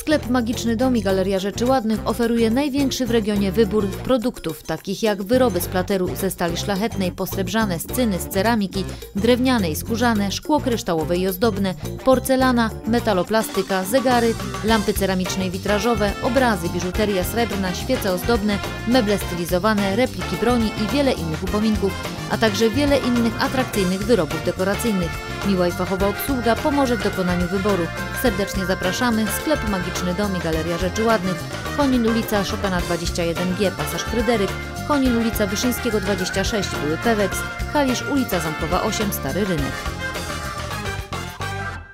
Sklep Magiczny Dom i Galeria Rzeczy Ładnych oferuje największy w regionie wybór produktów, takich jak wyroby z plateru ze stali szlachetnej, posrebrzane, z cyny, z ceramiki, drewnianej, skórzane, szkło kryształowe i ozdobne, porcelana, metaloplastyka, zegary, lampy ceramiczne i witrażowe, obrazy, biżuteria srebrna, świece ozdobne, meble stylizowane, repliki broni i wiele innych upominków, a także wiele innych atrakcyjnych wyrobów dekoracyjnych. Miła i fachowa obsługa pomoże w dokonaniu wyboru. Serdecznie zapraszamy. Sklep Magiczny Dom i Galeria Rzeczy Ładnych. Konin ulica Chopina 21G, Pasaż Fryderyk. Konin ulica Wyszyńskiego 26, Były Peweks. Kalisz ulica Zamkowa 8, Stary Rynek.